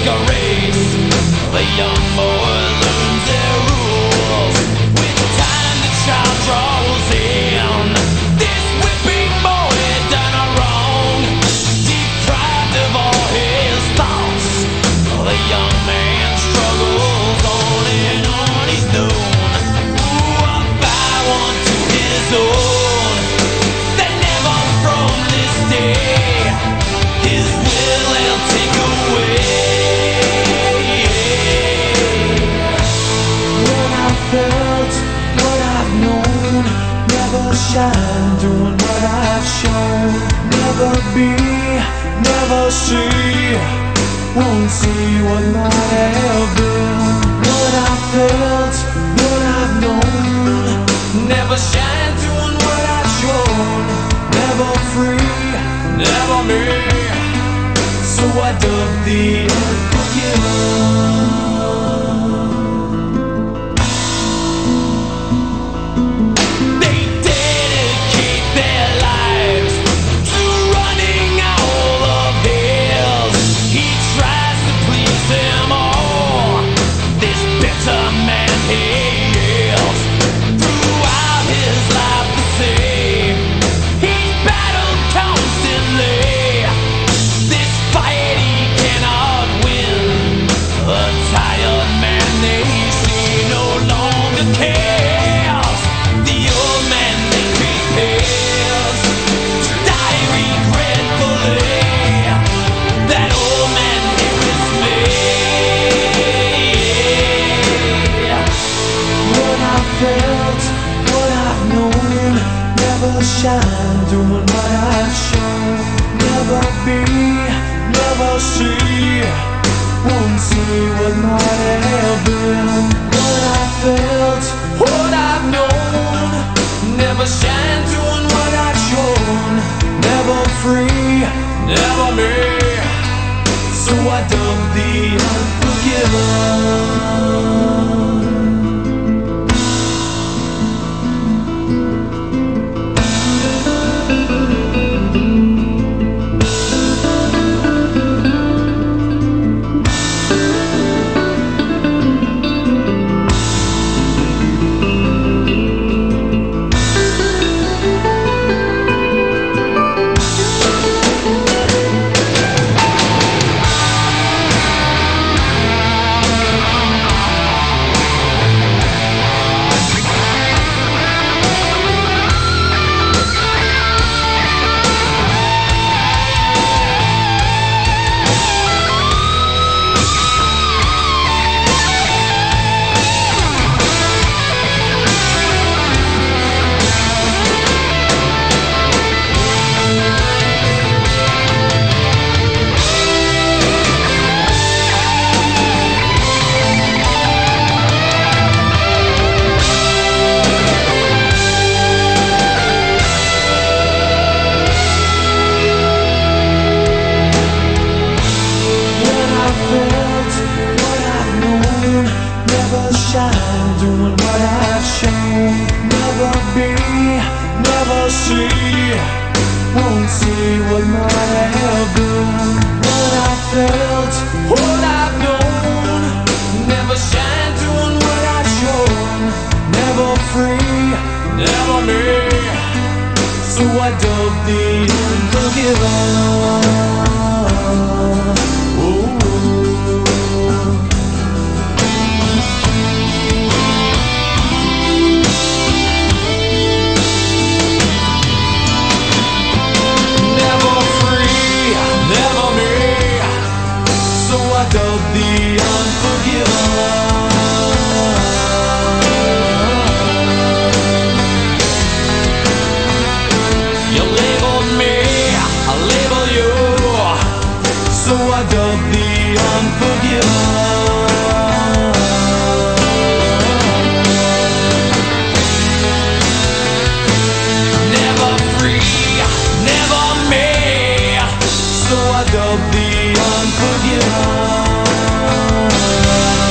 like a race. The young boy learns their rules. With time the child draws in. This whipping boy done a wrong, deprived of all his thoughts. The young man struggles on and on. He's known, ooh, a by one to his own. That never from this day his will they'll take away. What I felt, what I've known, never shine doing what I've shown. Never be, never see, won't see what might have been. What I felt, what I've known, Never shine doing what I've shown. never free, Never me. so I dug the unforgiven. They dedicate their lives to running all of his. He tries to please them all. This bitter man hails throughout his life the same. He's battled constantly. This fight he cannot win. A tired man they see no longer cares. The old man then prepares to die regretfully. That old man here is me. What I felt, what I've known, never shine doing what I've shown. Never be, never see, won't see what might have been. What I felt, what I've known, Never shine doing what I've shown. never free, Never me. so I dug the unforgiven. Doing what I've shown. Never be, never see, won't see what might have been. What I felt, what I've known, Never shine doing what I've shown. never free, Never me. so I dug the unforgiven. Of the unforgiven. You labeled me, I label you. So I dug the unforgiven. Never free, never me. So I dug the unforgiven.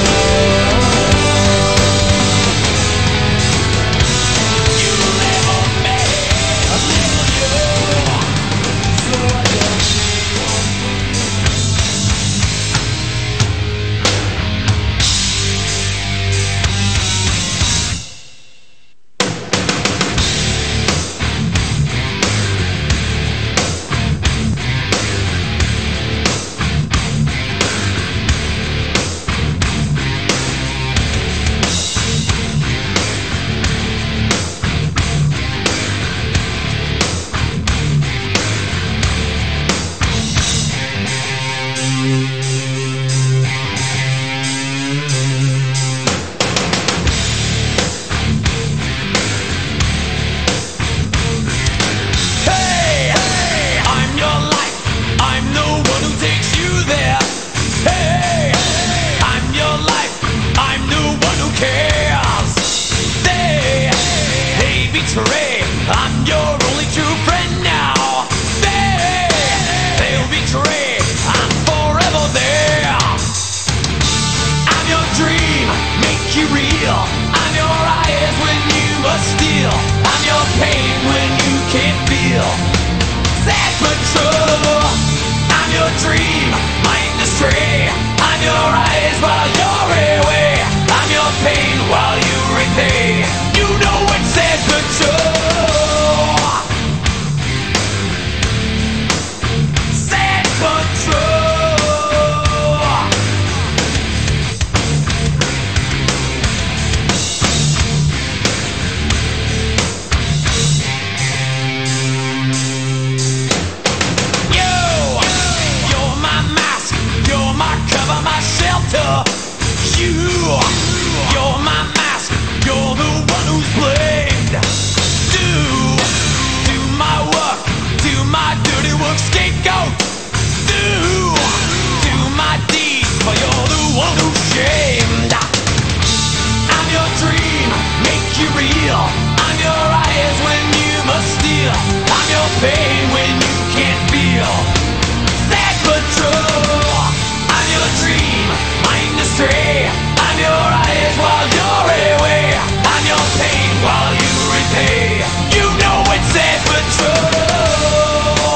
ashamed. I'm your dream, make you real. I'm your eyes when you must steal. I'm your pain when you can't feel. Sad but true. I'm your dream, mind astray. I'm your eyes while you're away. I'm your pain while you repay. You know it's sad but true.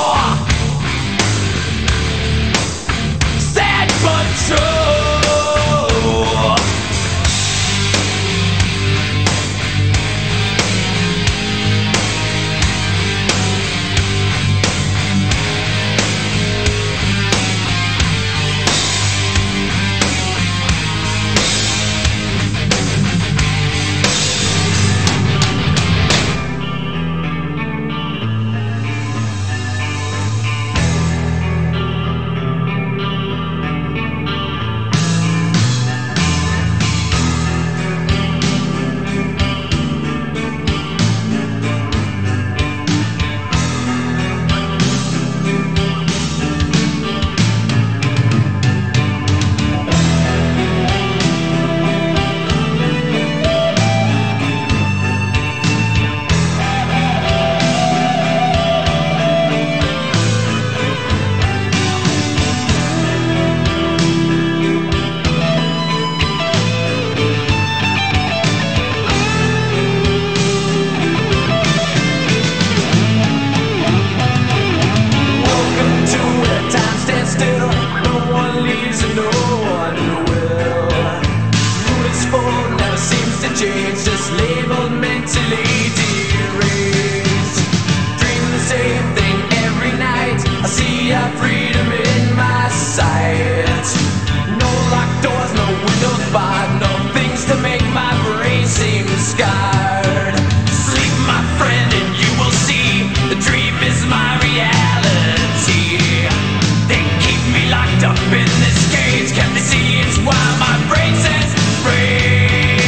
Sad but true. Just labeled mentally deranged. Dream the same thing every night. I see our freedom in my sight. No locked doors, no windows barred, no things to make my brain seem scarred. Sleep, my friend, and you will see the dream is my reality. They keep me locked up in this cage. Can't they see it's why my brain says free?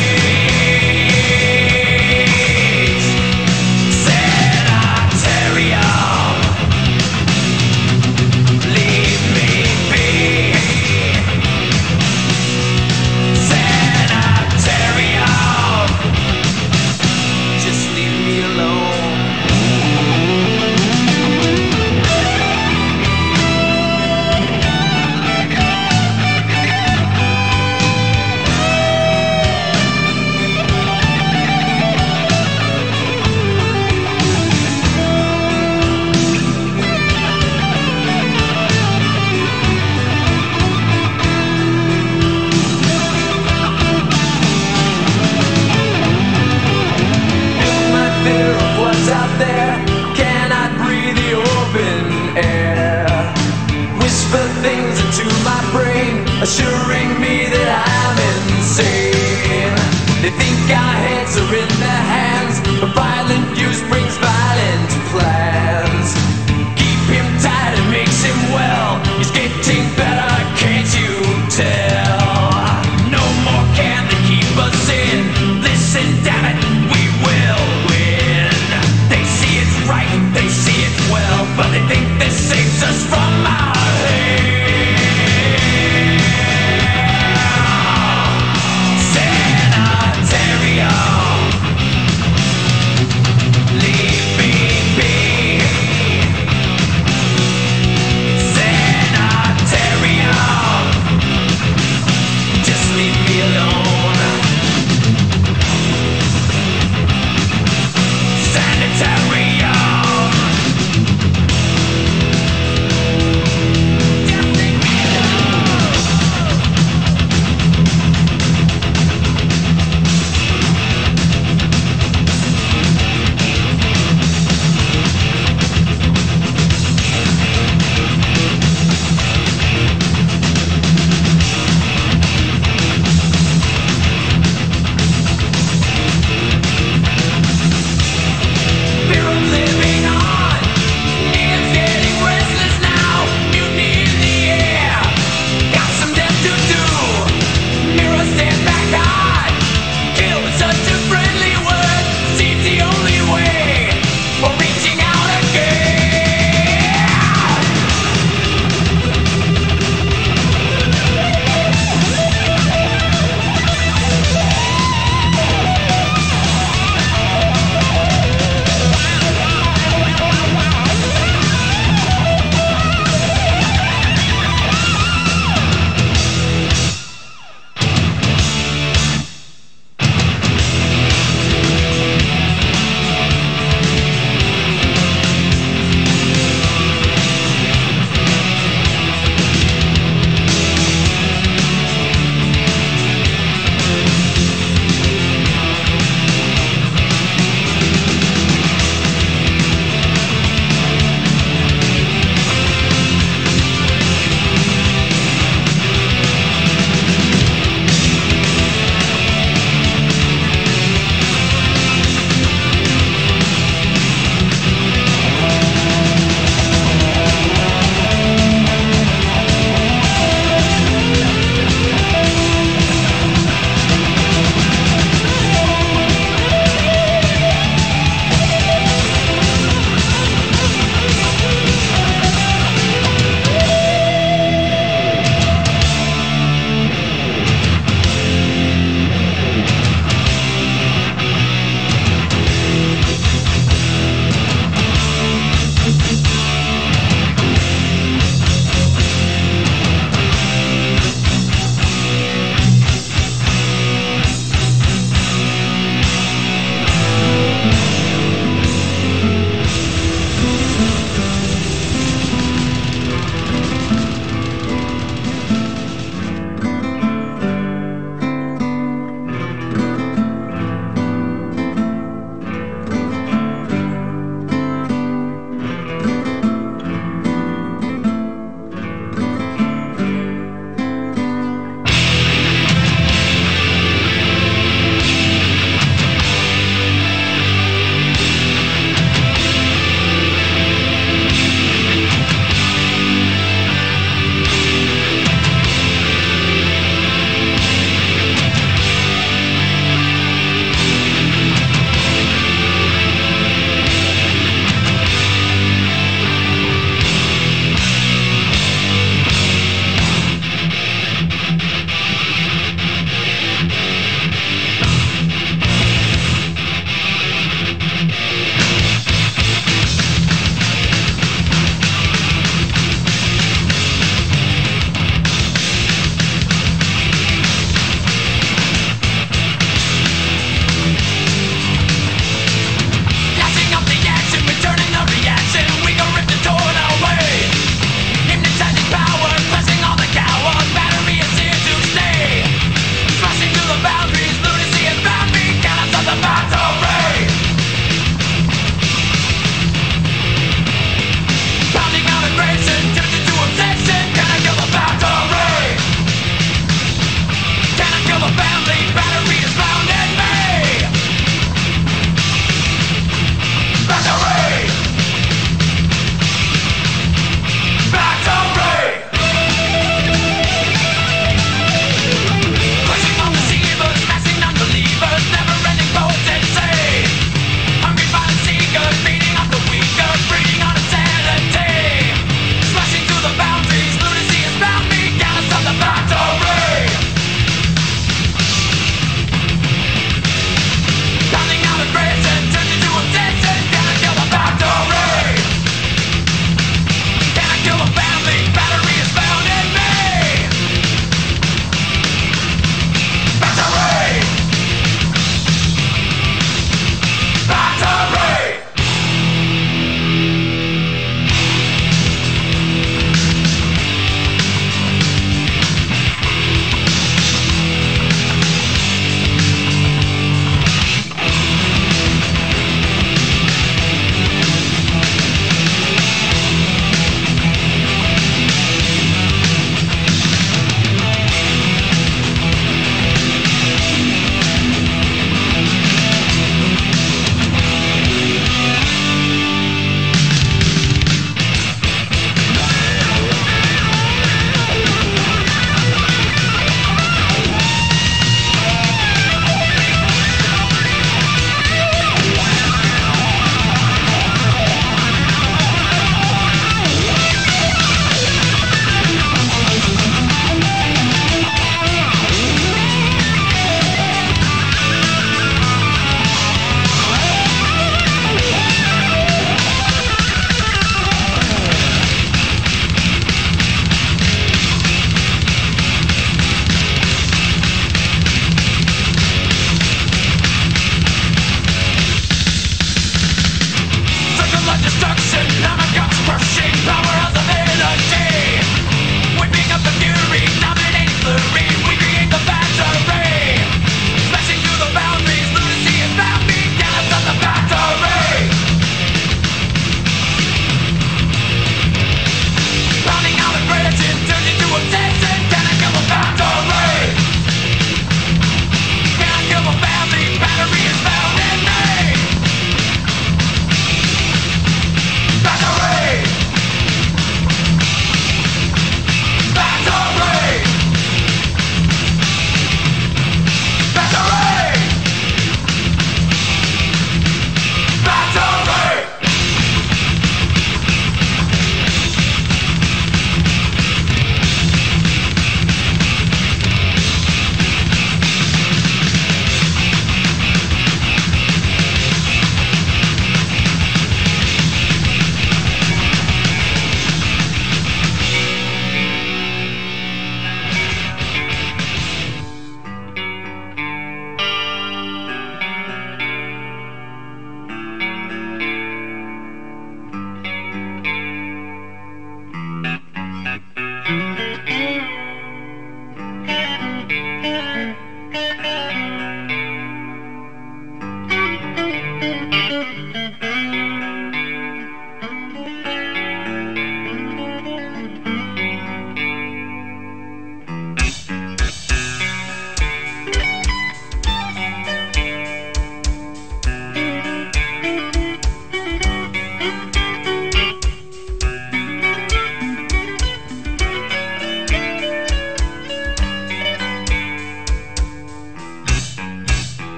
Out there, cannot breathe the open air. Whisper things into my brain, assuring me that I'm insane. They think our heads are in their hands, but violent use brings violent plans. Keep him tight, it makes him well. He's getting better, can't you tell? No more can they keep us in. Listen, damn it, we will win. Right, they see it well, but they think this saves us from our hell. Sanitarium.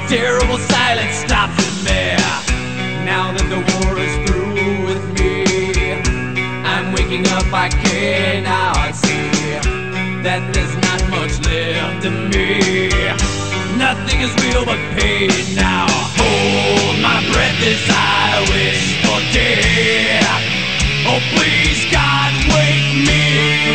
terrible silence stops in me. Now that the war is through with me, I'm waking up, I cannot see that there's not much left of me. Nothing is real but pain now. Hold my breath as I wish for death. Oh please God, wake me.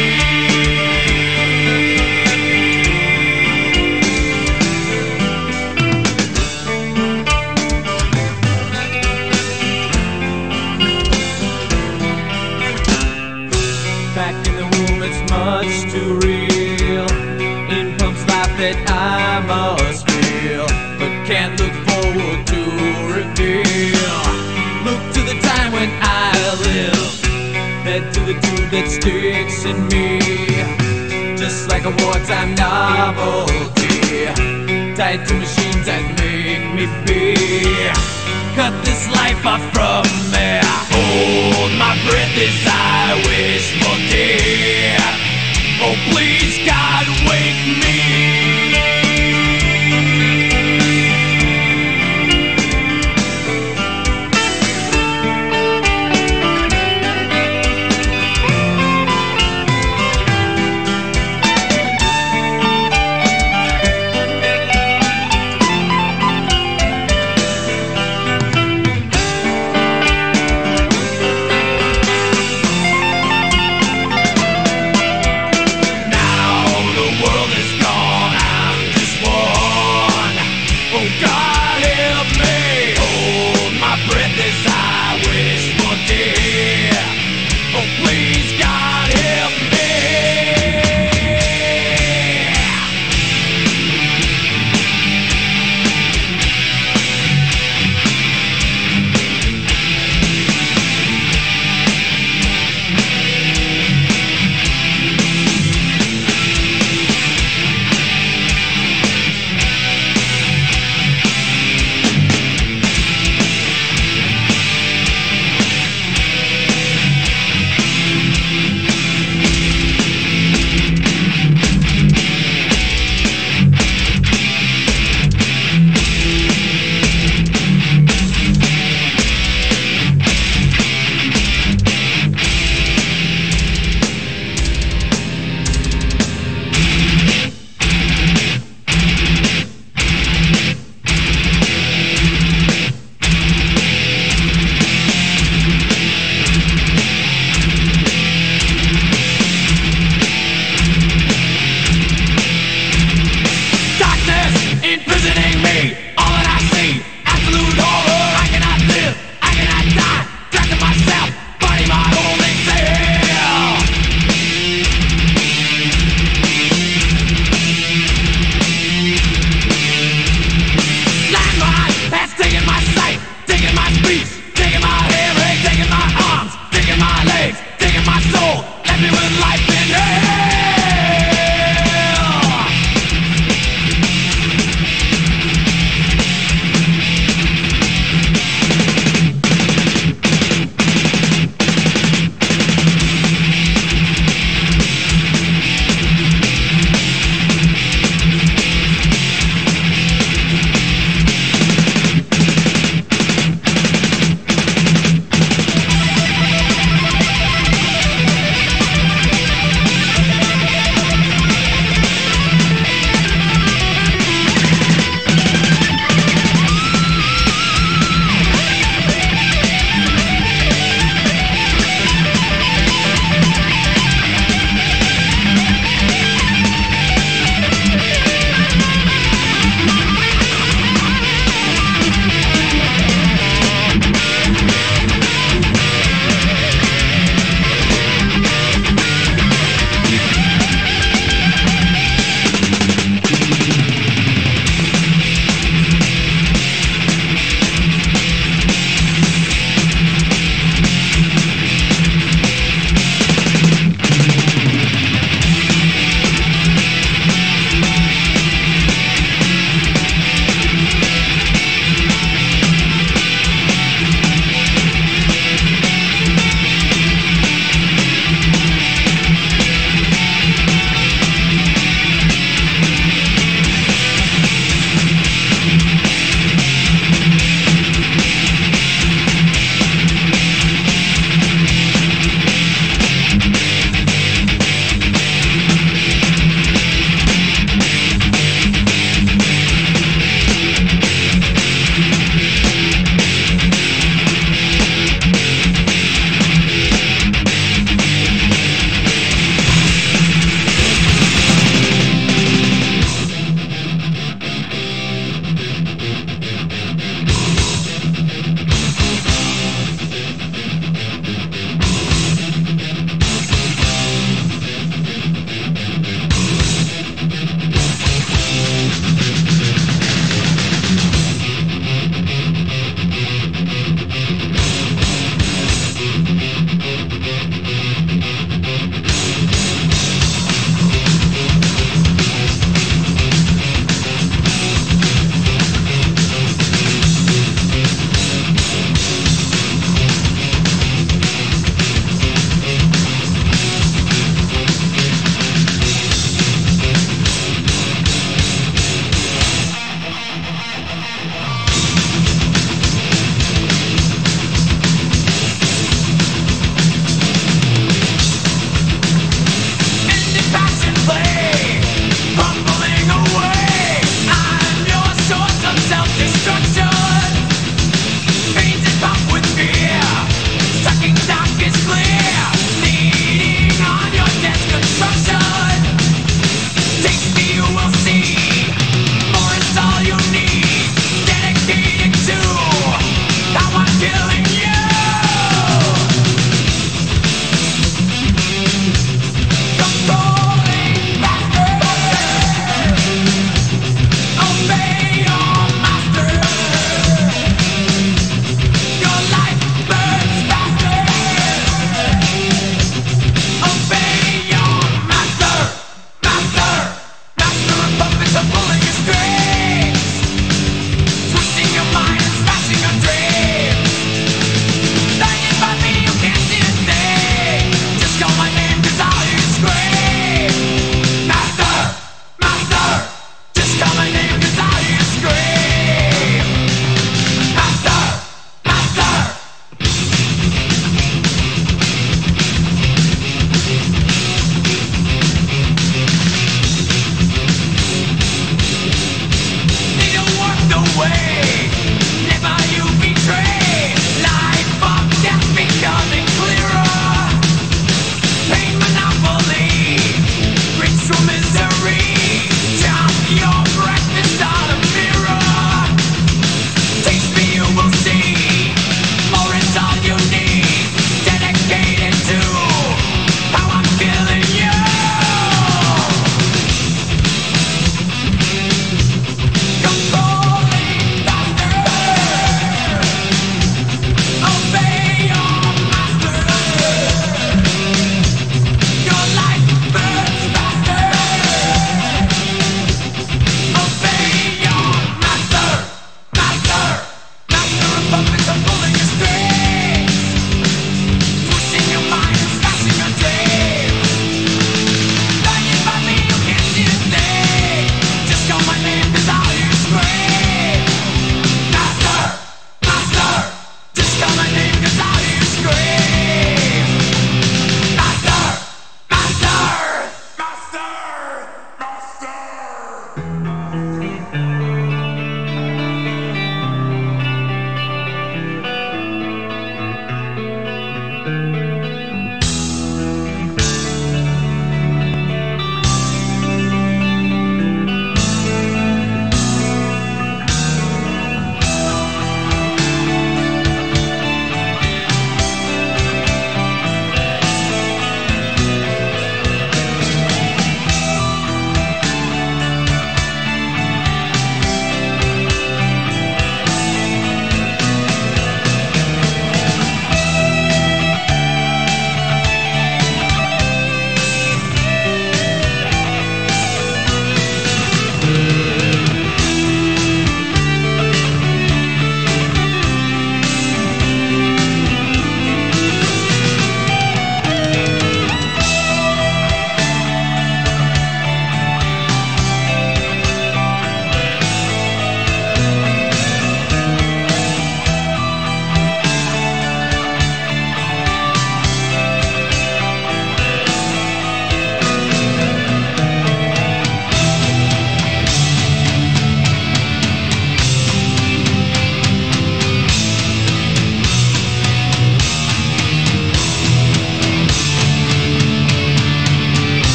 Back in the womb, it's much too real. In Pump's life that I must feel, but can't look forward to reveal. Look to the time when I live, head to the tube that sticks in me, just like a wartime novelty, tied to machines that make me be. Cut this life off from me. Hold my breath as I wish for death. Oh please God, wake me.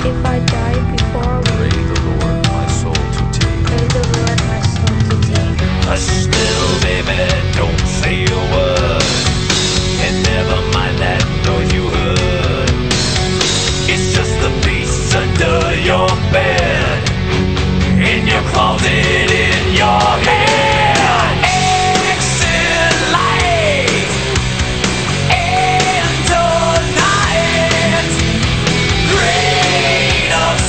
If I die before Pray the Lord my soul to take. pray the Lord my soul to take. Hush, little baby, don't say a word. And never mind that noise you heard. It's just the beast under your bed, in your closet, in your head. Exit light into night. Grain of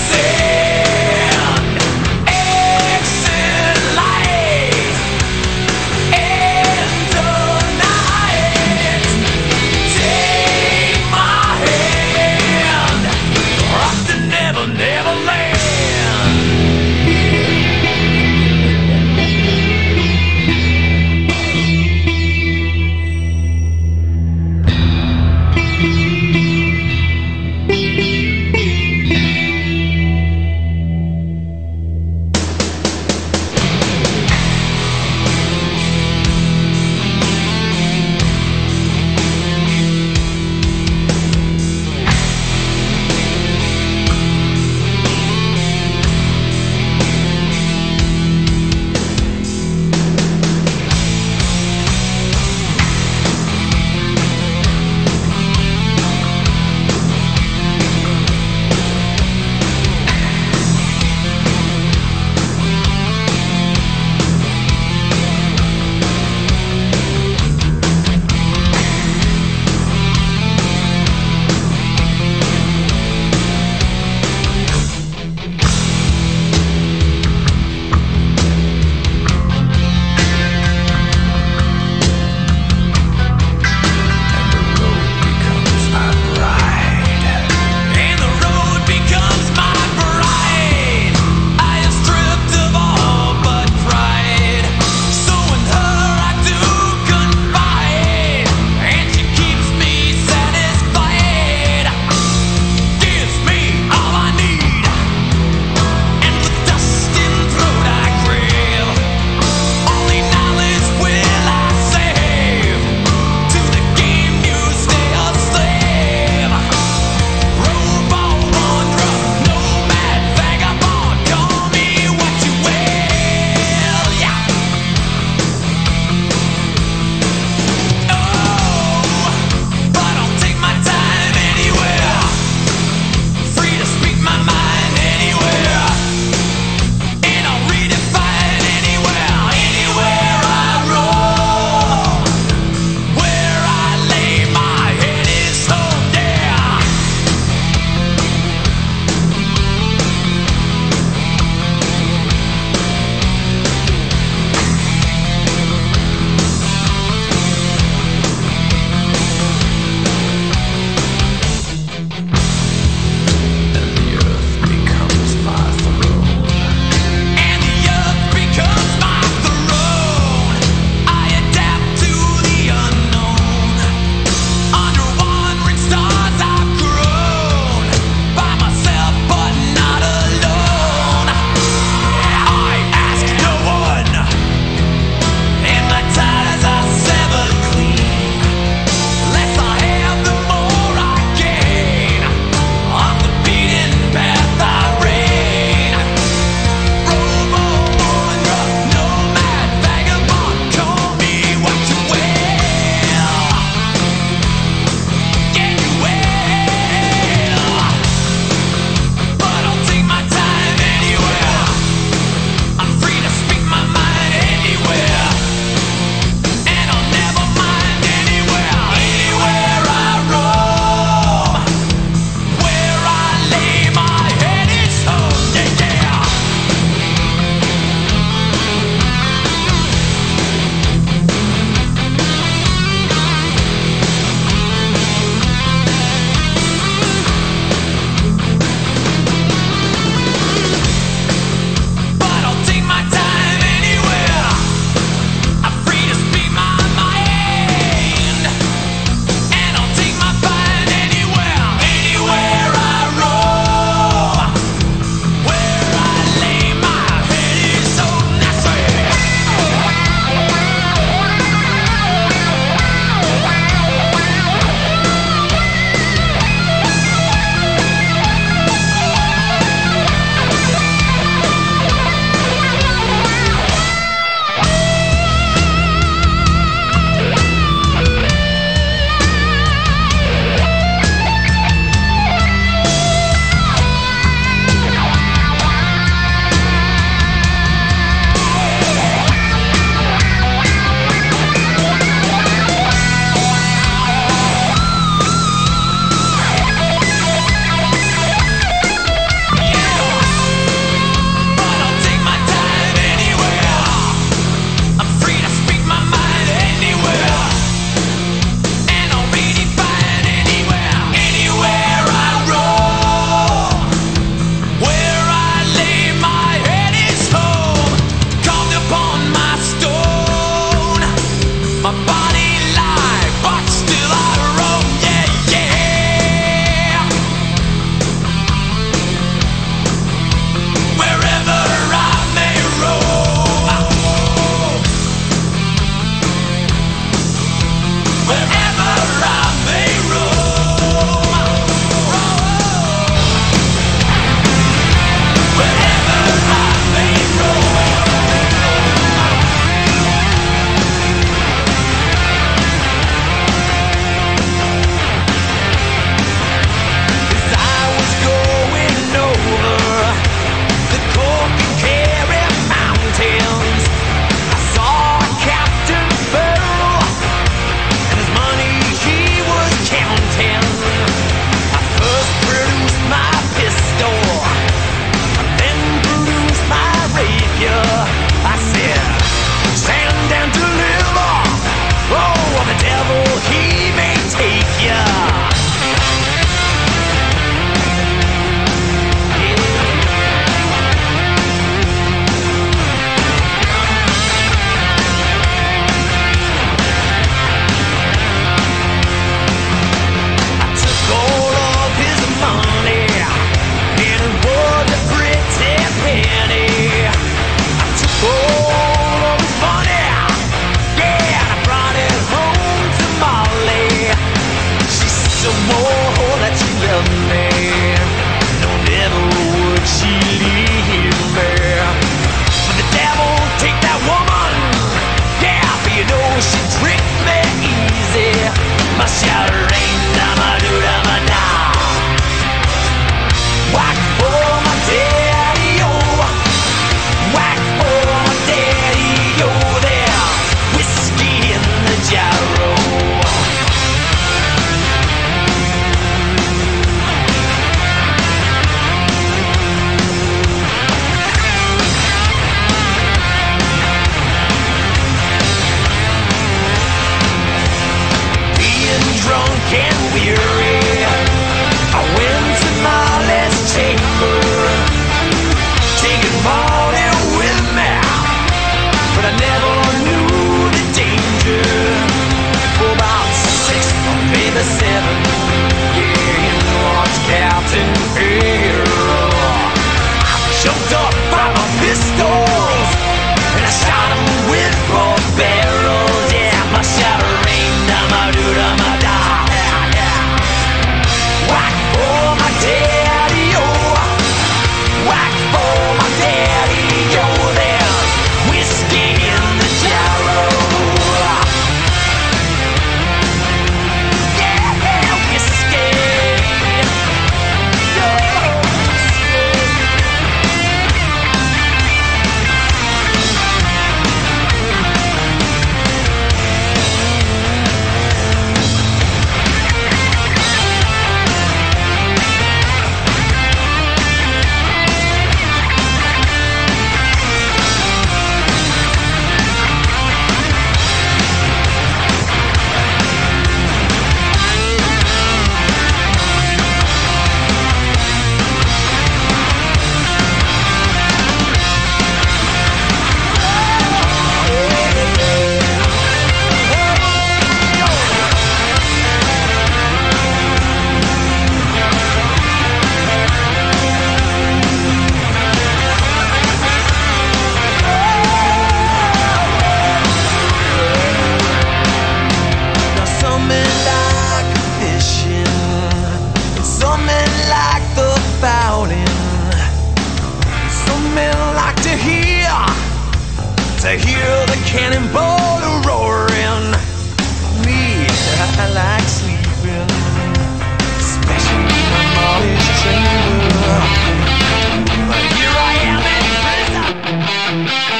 I hear the cannonball roaring. Me, I like sleeping, especially in my mother's chamber. But here I am in prison.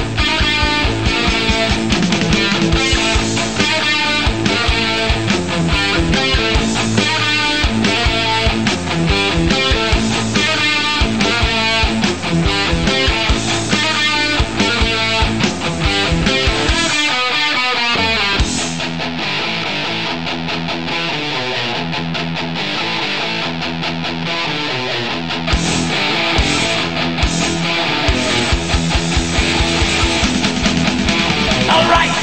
All right.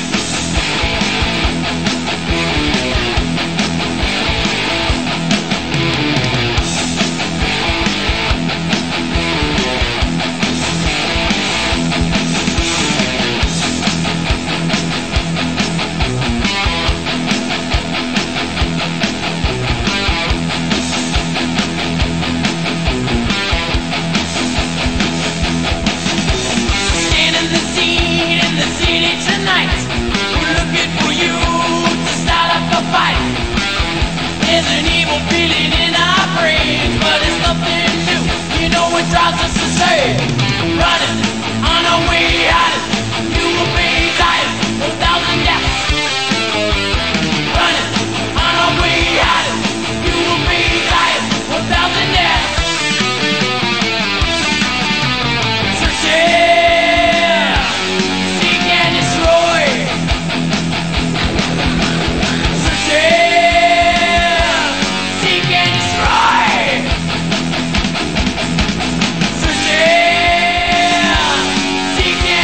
Stand in the scene in the city tonight. We're looking for you to start up a fight. There's an evil feeling in our brains, but it's nothing new. You know it drives us insane. Running on our way out, you will be tired. 1,000 deaths. Running on our way out, you will be tired. 1,000 deaths. Searching, seek and destroy. Searching, seek and destroy. Searching, seek and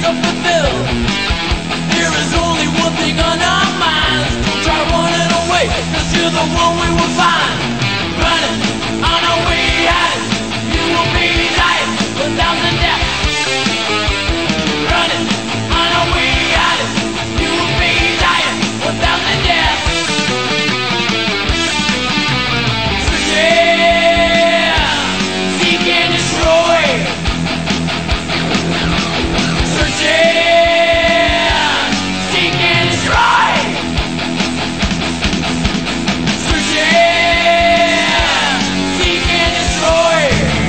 are fulfilled. There is only one thing on our minds. Try running away, 'cause you're the one we will find. Running on our way out, you will be dying without the death. Running on our way out, you will be dying without the death. Searching, seek and destroy. Searching, seek and destroy. Searching, seek and destroy.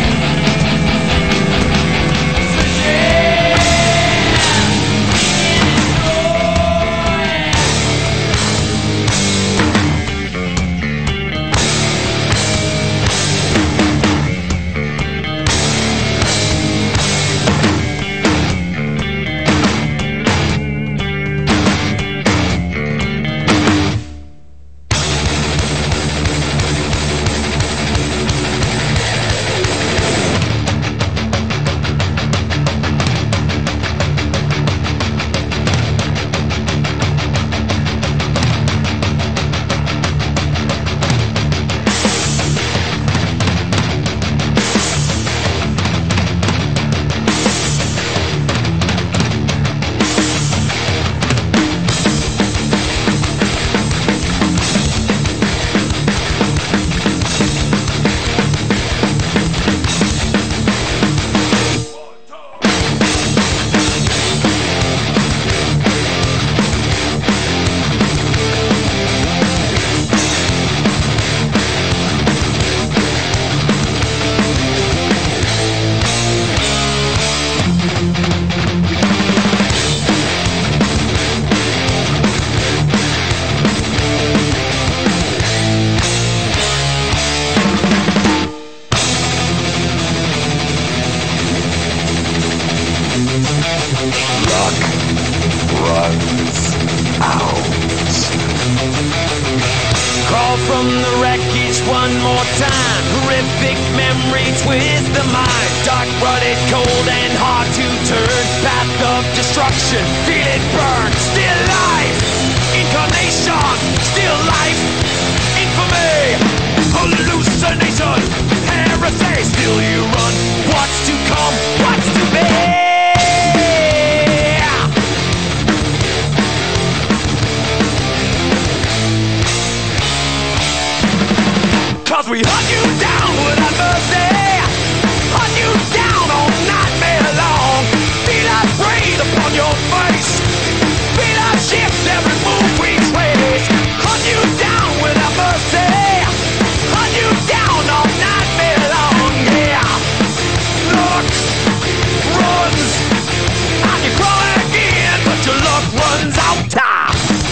Luck runs out. Crawl from the wreckage one more time. Horrific memory twist the mind. Dark, rutted, cold, and hard to turn. Path of destruction, feel it burn. Still life, incarnation. Still life, infamy. Hallucination, heresy. Still you run. What's to come? What's to be? 'Cause we hunt you down without mercy. Hunt you down all nightmare long. Feel us breathe upon your face. Feel us shift every move we trace. Hunt you down without mercy. Hunt you down all nightmare long. Yeah. Luck runs. And you crawl again, but your luck runs out time.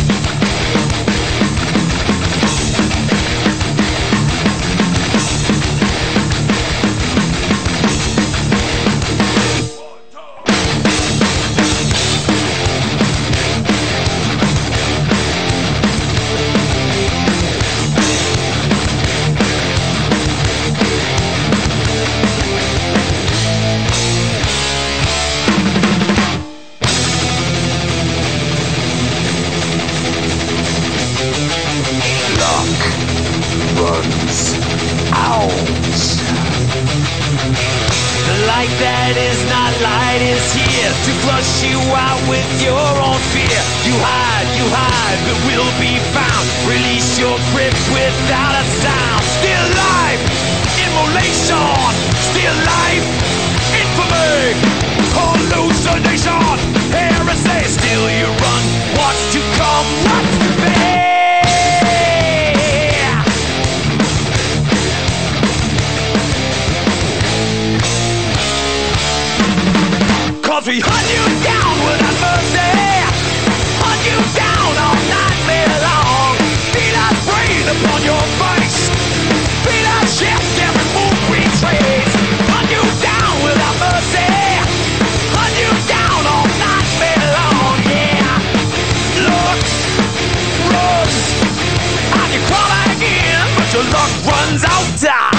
The light that is not light is here to flush you out with your own fear. You hide, but will be found. Release your grip without a sound. Still life, immolation. Still life, infamy. Hallucination, heresy. Still you run. What's to come? What's to be? 'Cause we hunt you down without mercy. Hunt you down all nightmare long. Feel us breathe upon your face. Feel us shift every move we trace. Hunt you down without mercy. Hunt you down all nightmare long. Yeah. Luck runs. And you crawl again, but your luck runs out time.